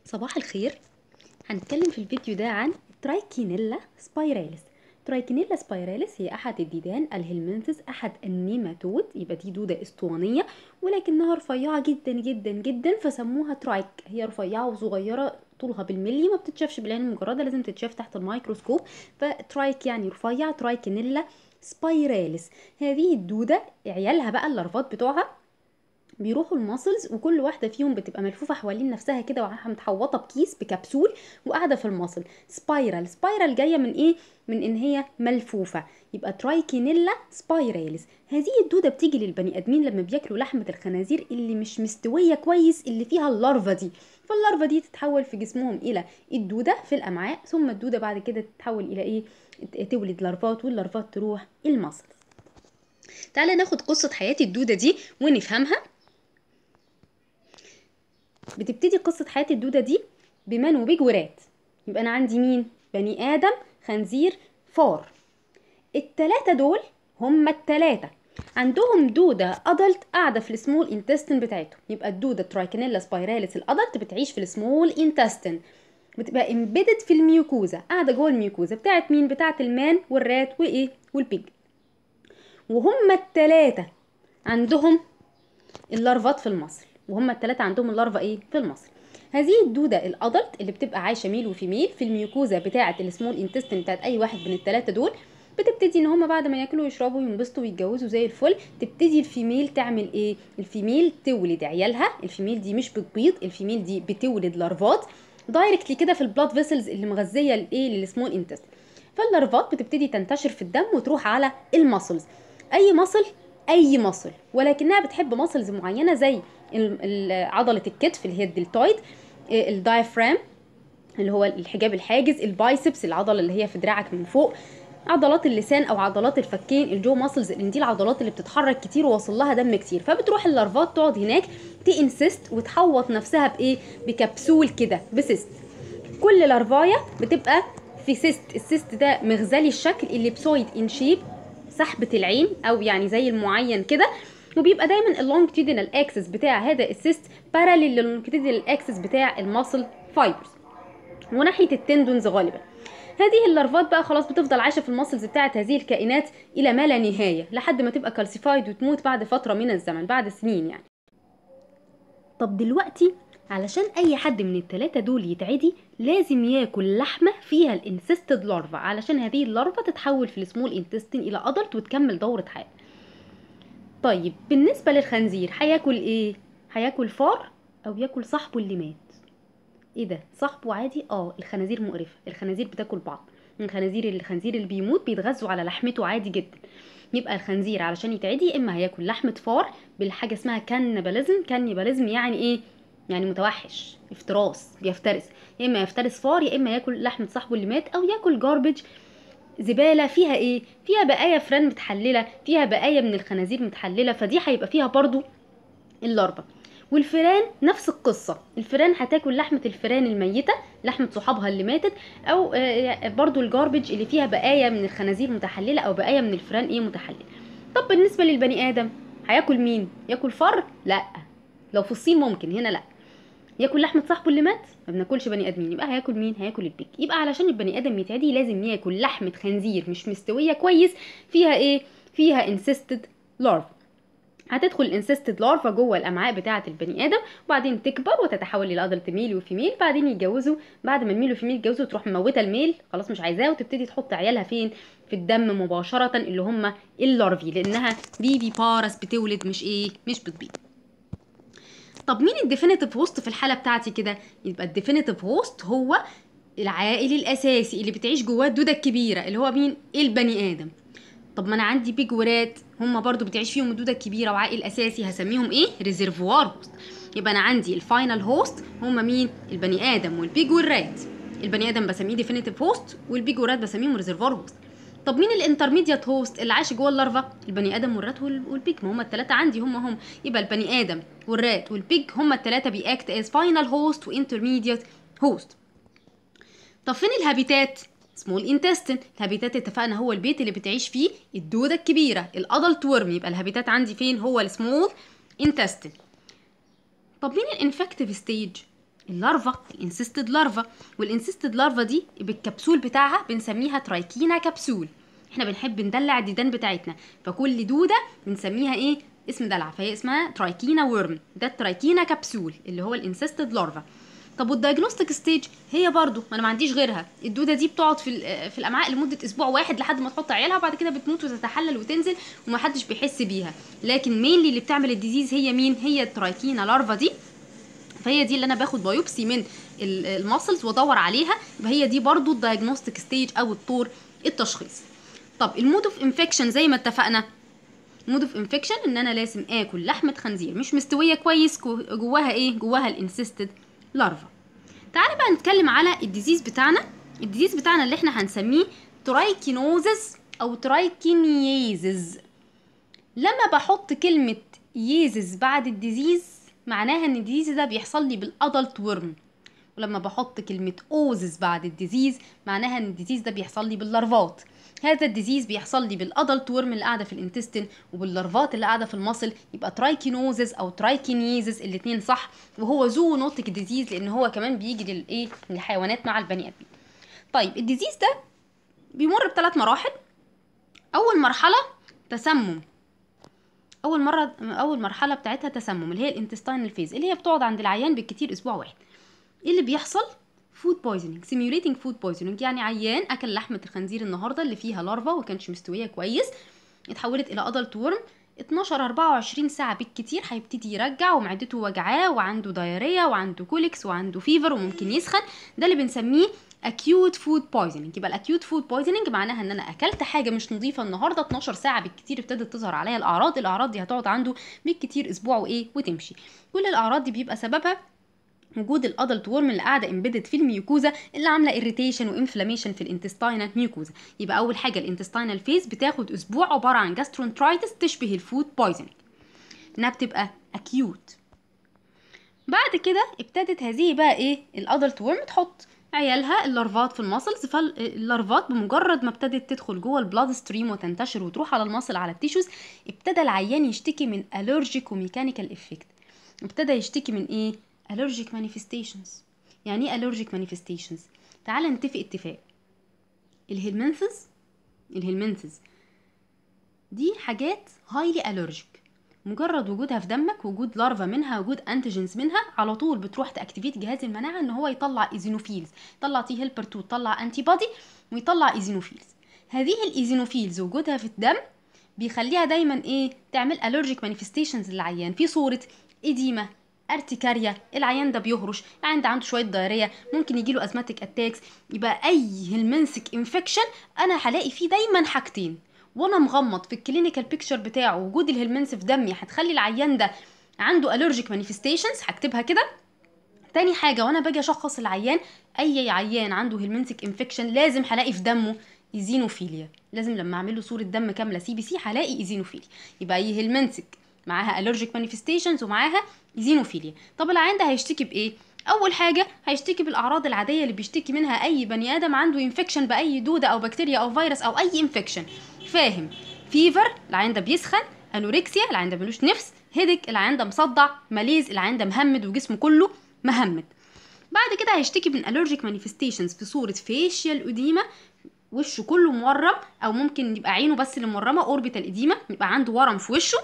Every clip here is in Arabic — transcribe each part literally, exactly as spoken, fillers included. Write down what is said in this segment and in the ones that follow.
صباح الخير. هنتكلم في الفيديو ده عن ترايكينيلا سبايراليس. ترايكينيلا سبايراليس هي احد الديدان الهلمنثس، احد النيماتود، يبقى دي دوده اسطوانيه ولكنها رفيعه جدا جدا جدا فسموها ترايك. هي رفيعه وصغيره، طولها بالملي، ما بتتشافش بالعين المجرده، لازم تتشاف تحت الميكروسكوب. فترايك يعني رفيع. ترايكينيلا سبايراليس هذه الدوده عيالها بقى اللارفات بتوعها بيروحوا الماسلز، وكل واحده فيهم بتبقى ملفوفه حوالين نفسها كده ومتحوطه بكيس بكبسول وقاعده في الماسل. سبايرال، سبايرال جايه من ايه؟ من ان هي ملفوفه، يبقى ترايكينيلا سبايراليس. هذه الدوده بتيجي للبني ادمين لما بياكلوا لحمه الخنازير اللي مش مستويه كويس، اللي فيها اللارفا دي. فاللارفا دي تتحول في جسمهم الى الدوده في الامعاء، ثم الدوده بعد كده تتحول الى ايه؟ تولد لارفات، واللارفات تروح الماسل. تعالى ناخد قصه حياه الدوده دي ونفهمها. بتبتدي قصة حياة الدودة دي بمن وبيج ورات. يبقى أنا عندي مين؟ بني آدم، خنزير، فار. التلاتة دول هما التلاتة عندهم دودة أدلت قاعدة في السمول انتستين بتاعتهم. يبقى الدودة ترايكينيلا سبايراليس الأدلت بتعيش في السمول انتستين، بتبقى امبيدد في الميوكوزا، قاعدة جوه الميوكوزا بتاعت مين؟ بتاعت المان والرات وإيه؟ والبيج. وهما التلاتة عندهم اللارفات في المصل، وهم الثلاثه عندهم اللارفا ايه؟ في المصل. هذه الدوده الادلت اللي بتبقى عايشه ميل وفيميل في الميوكوزا بتاعه السمول انتستين بتاعه اي واحد من الثلاثه دول. بتبتدي ان هم بعد ما ياكلوا ويشربوا وينبسطوا ويتجوزوا زي الفل، تبتدي الفيميل تعمل ايه؟ الفيميل تولد عيالها. الفيميل دي مش بتبيض، الفيميل دي بتولد لارفات دايركتلي كده في البلاد فيسلز اللي مغذيه الايه؟ للسمول انتستين. فاللارفات بتبتدي تنتشر في الدم وتروح على المسلز. اي مصل، اي مصل، ولكنها بتحب مصلز معينه زي عضله الكتف اللي هي الدلتويد، الدايفرام اللي هو الحجاب الحاجز، البايسبس العضله اللي هي في دراعك من فوق، عضلات اللسان او عضلات الفكين الجو ماسلز، لان دي العضلات اللي بتتحرك كتير وواصل لها دم كتير. فبتروح اللارفات تقعد هناك تنسست وتحوط نفسها بايه؟ بكبسول كده، بسيست. كل لارفايه بتبقى في سيست. السيست ده مغزلي الشكل، الليبسويد ان شيب، سحبه العين او يعني زي المعين كده. وبيبقى دايما اللونجتيدينال اكسس بتاع هذا السيست باراليل للونجتيدينال اكسس بتاع الماسل فايبرز وناحيه التندونز غالبا. هذه اللارفات بقى خلاص بتفضل عايشه في الماسلز بتاعت هذه الكائنات الى ما لا نهايه، لحد ما تبقى كالسيفايد وتموت بعد فتره من الزمن، بعد سنين يعني. طب دلوقتي علشان اي حد من التلاتة دول يتعدي لازم ياكل لحمه فيها الانسستد لارفا، علشان هذه اللارفا تتحول في السمول انتستين الى ادلت وتكمل دوره حياه. طيب بالنسبه للخنزير هياكل ايه؟ هياكل فار او ياكل صاحبه اللي مات. ايه ده؟ صاحبه عادي؟ اه، الخنازير مقرفه، الخنازير بتاكل بعض. الخنازير الخنزير اللي بيموت بيتغذوا على لحمته عادي جدا. يبقى الخنزير علشان يتعدي يا اما هياكل لحمه فار بالحاجه اسمها كانيباليزم. كانيباليزم يعني ايه؟ يعني متوحش، افتراس، بيفترس. يا اما يفترس فار، يا اما ياكل لحمه صاحبه اللي مات، او ياكل جاربج، زباله فيها ايه؟ فيها بقايا فران متحلله، فيها بقايا من الخنازير متحلله، فدي هيبقى فيها برضو اللارفا. والفيران نفس القصه، الفيران هتاكل لحمه الفيران الميته، لحمه صحابها اللي ماتت، او برضو الجاربج اللي فيها بقايا من الخنازير متحلله او بقايا من الفيران ايه؟ متحلله. طب بالنسبه للبني ادم هياكل مين؟ ياكل فر؟ لا. لو في الصين ممكن، هنا لا. ياكل لحمه صاحبه اللي مات؟ ما بناكلش بني ادمين، يبقى هياكل مين؟ هياكل البيك. يبقى علشان البني ادم يتعدي لازم ياكل لحمه خنزير مش مستويه كويس، فيها ايه؟ فيها انسيستد لارفا. هتدخل الانسيستد لارفا جوه الامعاء بتاعه البني ادم، وبعدين تكبر وتتحول الى ادلت ميل وفيميل، بعدين يتجوزوا. بعد ما الميل وفيميل يتجوزوا تروح مموته الميل، خلاص مش عايزاه، وتبتدي تحط عيالها فين؟ في الدم مباشره، اللي هم اللارفي، لانها بيبي بارس، بتولد مش ايه؟ مش بتبيض. طب مين الديفينيتيف هوست في الحاله بتاعتي كده؟ يبقى الديفينيتيف هوست هو العائل الاساسي اللي بتعيش جواه الدوده الكبيره، اللي هو مين؟ البني ادم. طب ما انا عندي بيج ورات، هم برضو بتعيش فيهم الدوده الكبيره، وعائل اساسي هسميهم ايه؟ ريزرفوار هوست. يبقى انا عندي الفاينل هوست هم مين؟ البني ادم والبيج والرات. البني ادم بسميه ديفينيتيف هوست، والبيج والرات بسميهم ريزرفوار هوست. طب مين الانترميديات هوست اللي عايش جوه اللارفا؟ البني ادم والرات والبيج، ما هم الثلاثه عندي هم هم. يبقى البني ادم والرات والبيج هم الثلاثه بيأكت از فاينل هوست وانترميديات هوست. طب فين الهابيتات؟ سمول انتستين. الهابيتات اتفقنا هو البيت اللي بتعيش فيه الدوده الكبيره، الادلت ورم. يبقى الهابيتات عندي فين؟ هو السمول انتستين. طب مين الانفكتيف ستيج؟ اللارفا، الانسيستد لارفا. والانسيستد لارفا دي بالكبسول بتاعها بنسميها ترايكينا كبسول. احنا بنحب ندلع الديدان بتاعتنا، فكل دوده بنسميها ايه؟ اسم دلع، فهي اسمها ترايكينا ورم. ده الترايكينا كبسول اللي هو الانسيستد لارفا. طب والدايجنوستيك ستيج هي برضو ما انا ما عنديش غيرها. الدوده دي بتقعد في في الامعاء لمده اسبوع واحد لحد ما تحط عيالها، وبعد كده بتموت وتتحلل وتنزل ومحدش بيحس بيها. لكن مينلي اللي بتعمل الديزيز هي مين؟ هي الترايكينا لارفا دي. فهي دي اللي انا باخد بايوبسي من الماسلز وادور عليها، يبقى هي دي برضو الدايجنوستيك ستيج او الطور التشخيص. طب المود اوف انفكشن زي ما اتفقنا، مود اوف انفكشن ان انا لازم اكل لحمه خنزير مش مستويه كويس جواها ايه؟ جواها الانسيستد لارفا. تعالى بقى نتكلم على الديزيز بتاعنا. الديزيز بتاعنا اللي احنا هنسميه ترايكينوزز او ترايكينييزز. لما بحط كلمه ييزز بعد الديزيز معناها ان الديزيز ده بيحصل لي بالادلت ورم، ولما بحط كلمه اوزز بعد الديزيز معناها ان الديزيز ده بيحصل لي باللارفات. هذا الديزيز بيحصل لي بالادلت ورم اللي قاعده في الانتستين وباللارفات اللي قاعده في المصل، يبقى ترايكينوزز او ترايكينيزز الاثنين صح. وهو زوونوتيك ديزيز لان هو كمان بيجي للايه؟ للحيوانات مع البني ادمين. طيب الديزيز ده بيمر بثلاث مراحل. اول مرحله تسمم. اول مره اول مرحله بتاعتها تسمم اللي هي الانتستينال فيز، اللي هي بتقعد عند العيان بالكتير اسبوع واحد. ايه اللي بيحصل؟ فود بويزنينج، سيميوليتنج فود بويزنينج، يعني عيان اكل لحمه الخنزير النهارده اللي فيها لارفا وما كانتش مستويه كويس، اتحولت الى ادلت ورم، اتناشر اربعة وعشرين ساعه بالكتير هيبتدي يرجع ومعدته وجعاه وعنده دايريا وعنده كوليكس وعنده فيفر وممكن يسخن. ده اللي بنسميه acute food poisoning. يبقى الاكيوت فود poisoning معناها ان انا اكلت حاجه مش نظيفه النهارده، اتناشر ساعه بالكتير ابتدت تظهر عليا الاعراض. الاعراض دي هتقعد عنده بالكتير اسبوع وايه وتمشي. كل الاعراض دي بيبقى سببها وجود الادلت ورم اللي قاعده امبيدد في الميوكوزا اللي عامله اريتيشن وانفلاميشن في الانتستينال ميوكوزا. يبقى اول حاجه الانتستينال فيز بتاخد اسبوع عباره عن جاسترونترايتس تشبه الفود بويزنينج، انها بتبقى اكيوت. بعد كده ابتدت هذه بقى ايه؟ الادلت ورم تحط عيالها اللارفات في الماسلز. فاللارفات بمجرد ما ابتدت تدخل جوه البلاد ستريم وتنتشر وتروح على الماسل على التيشوز، ابتدى العيان يشتكي من الرجيك وميكانيكال افكت. ابتدى يشتكي من ايه؟ allergic manifestations. يعني ايه allergic manifestations؟ تعال نتفق اتفاق. الهيلمنثز الهيلمنثز دي حاجات highly allergic، مجرد وجودها في دمك، وجود لارفا منها، وجود انتيجنز منها، على طول بتروح تاكتيفيت جهاز المناعه ان هو يطلع ايزينوفيلز، يطلع تي هيلبر اتنين، يطلع انتي بودي، ويطلع ايزينوفيلز. هذه الايزينوفيلز وجودها في الدم بيخليها دايما ايه؟ تعمل allergic manifestations للعيان في صوره اديمه، ارتكاريا، العيان ده بيهرش، العيان ده عنده شويه دايريه، ممكن يجيله ازماتيك اتاكس. يبقى اي هيلمنسك انفكشن انا هلاقي فيه دايما حاجتين وانا مغمض في الكلينيكال بيكتشر بتاعه. وجود الهيلمنس في دمي هتخلي العيان ده عنده allergic manifestations، هكتبها كده. تاني حاجه وانا باجي اشخص العيان، اي عيان عنده هيلمنسك انفكشن لازم هلاقي في دمه ايزينوفيليا، لازم لما اعمل له صوره دم كامله سي بي سي هلاقي ايزينوفيليا. يبقى اي هيلمنسك معاها allergic manifestations ومعاها ايزينوفيليا. طب العيان ده هيشتكي بايه؟ اول حاجه هيشتكي بالاعراض العاديه اللي بيشتكي منها اي بني ادم عنده انفكشن باي دوده او بكتيريا او فيروس او اي انفكشن. فاهم؟ فيفر، العيان ده بيسخن، انوركسيا، العيان ده ملوش نفس، هيدك، العيان ده مصدع، ماليز، العيان ده مهمد وجسمه كله مهمد. بعد كده هيشتكي من allergic manifestations في صوره فيشيال اديمه، وشه كله مورم، او ممكن يبقى عينه بس اللي مورمه، اوربيتال اديمه، يبقى عنده ورم في وشه.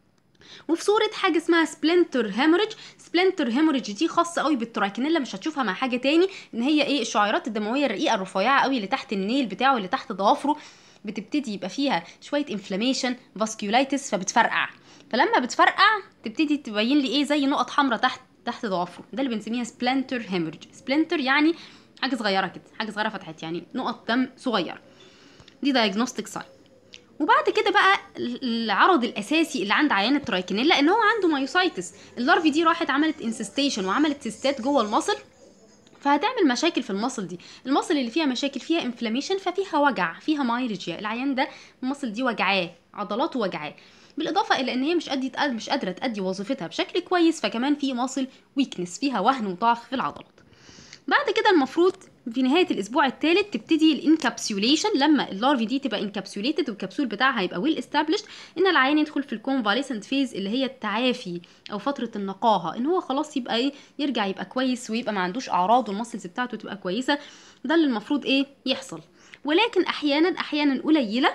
وفي صوره حاجه اسمها سبلنتر هيموريج. سبلنتر هيموريج دي خاصه قوي بالترايكينيلا، مش هتشوفها مع حاجه تاني، ان هي ايه؟ الشعيرات الدمويه الرقيقه الرفيعه قوي اللي تحت النيل بتاعه اللي تحت ضوافره بتبتدي يبقى فيها شويه انفلاميشن فاسكيولايتس فبتفرقع. فلما بتفرقع تبتدي تبين لي ايه؟ زي نقط حمراء تحت تحت ضوافره. ده اللي بنسميها سبلنتر هيموريج. سبلنتر يعني حاجه صغيره كده، حاجه صغيره فتحت، يعني نقط دم صغيره. دي دايجنوستيك ساين. وبعد كده بقى العرض الاساسي اللي عند عيان الترايكينيلا ان هو عنده مايوسايتس. اللارفي دي راحت عملت انسستيشن وعملت سيستات جوه المصل، فهتعمل مشاكل في المصل دي. المصل اللي فيها مشاكل فيها انفلاميشن، ففيها وجع، فيها مايلجيا، العيان ده المصل دي وجعاه، عضلاته وجعاه، بالاضافه الى ان هي مش قادره مش قادره تادي وظيفتها بشكل كويس، فكمان في مصل ويكنس، فيها وهن وضعف في العضلات. بعد كده المفروض في نهايه الاسبوع الثالث تبتدي الانكابسوليشن، لما اللارفي دي تبقى انكابسوليتد والكبسول بتاعها هيبقى ويل استابليشد، ان العيان يدخل في الكونفاليسنت فيز اللي هي التعافي او فتره النقاهه، ان هو خلاص يبقى ايه، يرجع يبقى كويس ويبقى ما عندوش اعراض والمسلز بتاعته تبقى كويسه. ده اللي المفروض ايه يحصل. ولكن احيانا احيانا قليله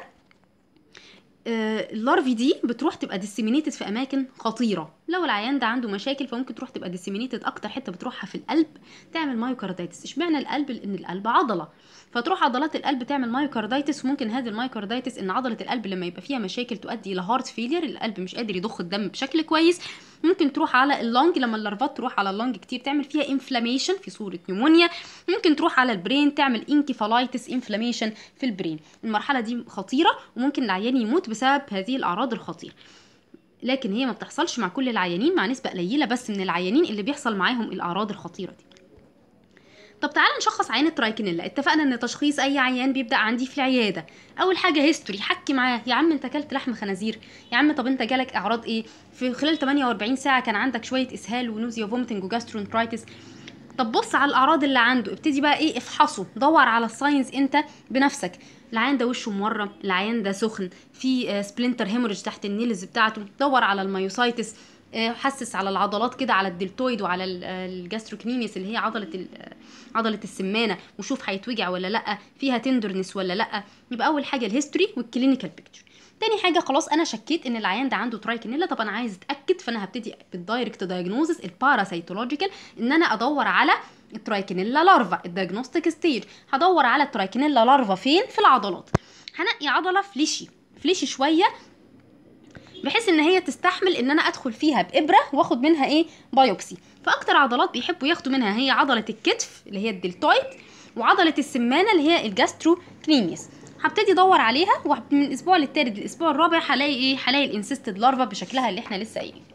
اللارفي دي بتروح تبقى ديسيمينيتد في اماكن خطيره. لو العيان ده عنده مشاكل فممكن تروح تبقى ديسيمينيتد اكتر حته بتروحها في القلب تعمل مايوكاردايتس. اشمعنى القلب؟ لان القلب عضله، فتروح عضلات القلب تعمل مايوكاردايتس. وممكن هذه المايوكاردايتس ان عضله القلب لما يبقى فيها مشاكل تؤدي الى هارت فيلير، القلب مش قادر يضخ الدم بشكل كويس. ممكن تروح على اللونج، لما اللارفات تروح على اللونج كتير تعمل فيها انفلاميشن في صوره نيمونيا. ممكن تروح على البرين تعمل انكيفالايتس انفلاميشن في البرين. المرحله دي خطيره وممكن العيان يموت بسبب هذه الاعراض الخطيره، لكن هي ما بتحصلش مع كل العيانين، مع نسبه قليله بس من العيانين اللي بيحصل معاهم الاعراض الخطيره دي. طب تعالى نشخص عيان الترايكينيلا. اتفقنا ان تشخيص اي عيان بيبدا عندي في العياده. اول حاجه هيستوري، حكي معاه، يا عم انت اكلت لحم خنازير؟ يا عم طب انت جالك اعراض ايه في خلال ثمانية وأربعين ساعه؟ كان عندك شويه اسهال ونوزيا وفومتنج وجاسترونترايتس؟ طب بص على الاعراض اللي عنده، ابتدي بقى ايه افحصه، دور على الساينز انت بنفسك. العيان ده وشه مورم، العيان ده سخن، في سبلنتر هيموريج تحت النيلز بتاعته، دور على المايوسايتس، حسس على العضلات كده، على الدلتويد وعلى الجاستروكنيميس اللي هي عضله عضله السمانه، وشوف هيتوجع ولا لا، فيها تندرنس ولا لا. يبقى اول حاجه الهيستوري والكلينيكال بيكتشر. تاني حاجه خلاص انا شكيت ان العيان ده عنده ترايكينيلا، طب انا عايز اتاكد، فانا هبتدي بالدايركت دايجنوزس الباراسيتولوجيكال، ان انا ادور على الترايكينيلا لارفا. الدايجنوستيك ستيج هدور على الترايكينيلا لارفا فين؟ في العضلات. هنقي عضله فليشي فليشي شويه بحيث ان هي تستحمل ان انا ادخل فيها بابره واخد منها ايه بايوبسي. فاكتر عضلات بيحبوا ياخدوا منها هي عضله الكتف اللي هي الدلتويد، وعضله السمانه اللي هي الجاستروكنيميس. هبتدي ادور عليها، ومن الاسبوع للتالت للاسبوع الرابع هلاقي ايه؟ هلاقي الانسيستد لارفا بشكلها اللي احنا لسه قايلين.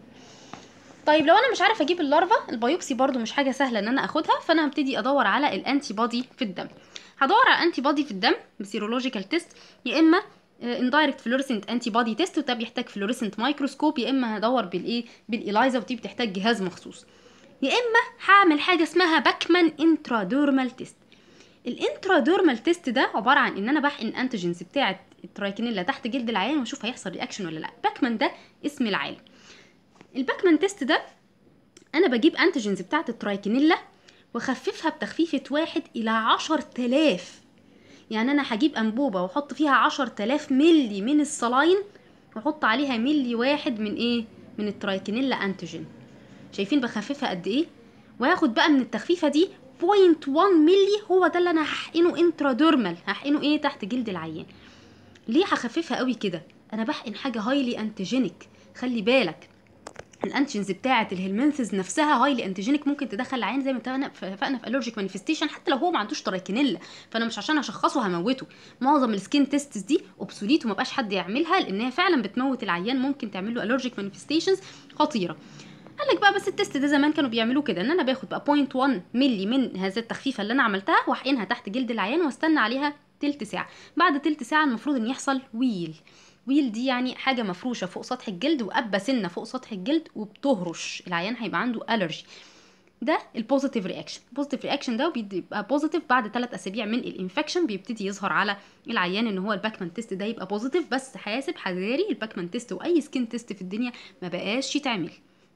طيب لو انا مش عارف اجيب اللارفا، البايوبسي برده مش حاجه سهله ان انا اخدها، فانا هبتدي ادور على الانتي بودي في الدم. هدور على انتي بودي في الدم بسيرولوجيكال تيست، يا اما اندايركت فلوريسنت انتي بودي تيست وده بيحتاج فلوريسنت مايكروسكوب، يا اما هدور بالايه بالايلايزا ودي بتحتاج جهاز مخصوص، يا اما هعمل حاجه اسمها باكمان انترادورمال تيست. الانترادورمال تيست ده عباره عن ان انا بحقن انتيجينز بتاعه الترايكينيلا تحت جلد العيان واشوف هيحصل رياكشن ولا لا. باكمان ده اسم العالم. الباكمان تيست ده انا بجيب انتيجينز بتاعه الترايكينيلا واخففها بتخفيفه واحد الى عشر تلاف. يعني انا هجيب انبوبه واحط فيها عشر تلاف ملي من الصلاين واحط عليها ملي واحد من ايه؟ من الترايكينيلا انتيجين. شايفين بخففها قد ايه؟ وهاخد بقى من التخفيفه دي صفر فاصلة واحد ملي، هو ده اللي انا هحقنه انتراديرمال، هحقنه ايه؟ تحت جلد العيان. ليه هخففها قوي كده؟ انا بحقن حاجه هايلي انتيجينيك. خلي بالك الانتيجينز بتاعه الهيلمنثز نفسها هايلي انتيجينيك، ممكن تدخل العين زي ما اتفقنا في الرجيك مانيفستيشن حتى لو هو ما عندوش ترايكينيلا. فانا مش عشان اشخصه هموته. معظم السكين تيستس دي اوبسوليت وما بقاش حد يعملها لان هي فعلا بتموت العيان، ممكن تعمل له الرجيك مانيفستيشنز خطيره. قال لك بقى بس التست ده زمان كانوا بيعملوه كده، ان انا باخد بقى صفر فاصلة واحد ملي من هذه التخفيفه اللي انا عملتها واحقنها تحت جلد العيان واستنى عليها تلت ساعه. بعد تلت ساعه المفروض ان يحصل ويل. ويل دي يعني حاجه مفروشه فوق سطح الجلد وقبه سنه فوق سطح الجلد وبتهرش، العيان هيبقى عنده الرجي. ده البوزيتيف رياكشن. البوزيتيف رياكشن ده بيبقى بوزيتيف بعد ثلاث اسابيع من الانفكشن، بيبتدي يظهر على العيان ان هو الباكمان تيست ده يبقى بوزيتيف. بس حاسب حذاري، الباكمان تيست واي سكين تيست في الدنيا ما بقاش يتعمل.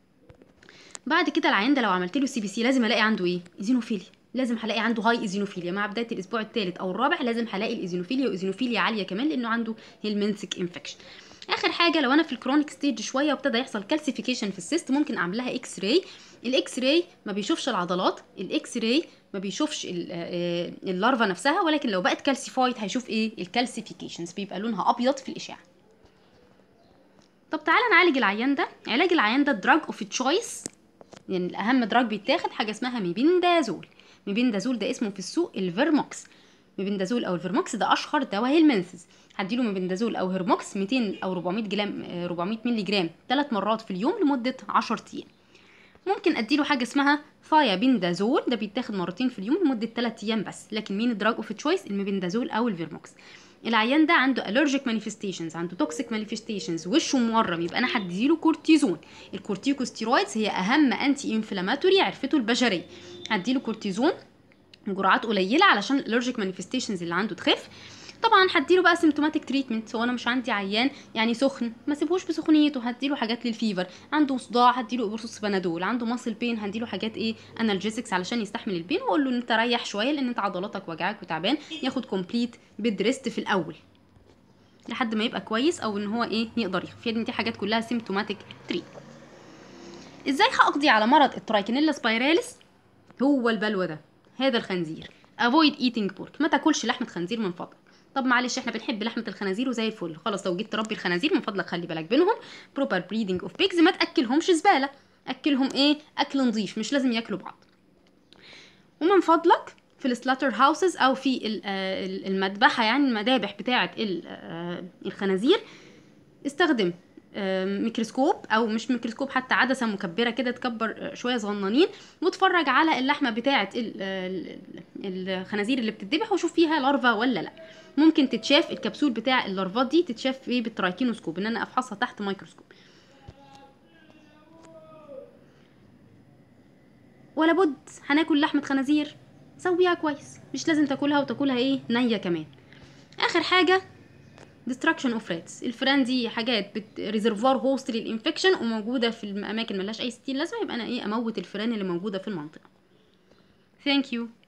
بعد كده العيان ده لو عملت له سي بي سي لازم الاقي عنده ايه؟ ايزينوفيليا. لازم هلاقي عنده هاي ايزينوفيليا مع بدايه الاسبوع الثالث او الرابع، لازم هلاقي الايزينوفيليا وايزينوفيليا عاليه كمان لانه عنده هيلمنثيك انفكشن. اخر حاجه لو انا في الكرونيك ستيج شويه وابتدى يحصل كالسيفيكيشن في السيست، ممكن اعمل لها اكس راي. الاكس راي ما بيشوفش العضلات، الاكس راي ما بيشوفش اللارفا نفسها، ولكن لو بقت كالسيفايد هيشوف ايه؟ الكالسيفيكيشنز، بيبقى لونها ابيض في الاشعه. طب تعالى نعالج العيان ده. علاج العيان ده دراج اوف تشويس، يعني الاهم دراج بيتاخد حاجه اسمها ميبندازول. ميبندازول ده اسمه في السوق الفيرموكس. ميبندازول او الفيرموكس ده اشهر دواء هيلمنثز. هديله ميبندازول او هيرموكس مئتين او أربعمية جرام أربعمية مللي جرام ثلاث مرات في اليوم لمده عشرة ايام. ممكن اديله حاجه اسمها ثايابندازول، ده بيتاخد مرتين في اليوم لمده ثلاث ايام بس. لكن مين الدراج اوف تشويس؟ الميبندازول او الفيرموكس. العيان ده عنده الرجيك مانيفستيشنز، عنده توكسيك مانيفستيشنز، وشه مورم، يبقى انا هديله كورتيزون. الكورتيكوستيرويدز هي اهم انتي انفلاماتوري عرفته البشريه. هديله كورتيزون جرعات قليله علشان الالرجيك مانيفستيشنز اللي عنده تخف. طبعا هديله بقى سيمتوماتيك تريتمنت. هو انا مش عندي عيان يعني سخن ما سيبهوش بسخونيته، هديله حاجات للفيفر. عنده صداع هديله قرص بنادول. عنده ماسل بين هديله حاجات ايه انالجيسكس علشان يستحمل البين، واقول له ان انت ريح شويه لان انت عضلاتك وجعاك وتعبان، ياخد كومبليت بيد ريست في الاول لحد ما يبقى كويس او ان هو ايه يقدر يخف. يعني دي حاجات كلها سيمتوماتيك تريت. ازاي هقضي على مرض الترايكينيلا سبايراليس؟ هو البلوى ده، هذا الخنزير. avoid eating pork، ما تاكلش لحمه خنزير من فضلك. طب معلش احنا بنحب لحمه الخنازير وزي الفل، خلاص لو جيت تربي الخنازير من فضلك خلي بالك بينهم proper breeding of pigs، ما تاكلهمش زباله، اكلهم ايه اكل نظيف، مش لازم ياكلوا بعض. ومن فضلك في السلاتر هاوسز او في المذبحه، يعني المذابح بتاعه الخنازير، استخدم ميكروسكوب او مش ميكروسكوب، حتى عدسه مكبره كده تكبر شويه صغننين، واتفرج على اللحمه بتاعه الخنازير اللي بتتذبح وشوف فيها لارفا ولا لا. ممكن تتشاف الكبسول بتاع اللارفات دي تتشاف ايه بالترايكينوسكوب، ان انا افحصها تحت ميكروسكوب. ولا بد هناكل لحمه خنازير سويها كويس، مش لازم تاكلها وتاكلها ايه نيه كمان. اخر حاجه destruction of rats. الفئران دي حاجات بت ريزرفوار هوست للانفكشن وموجوده في الاماكن ملهاش اي ستين لازمه، يبقى انا ايه اموت الفئران اللي موجوده في المنطقه. Thank you.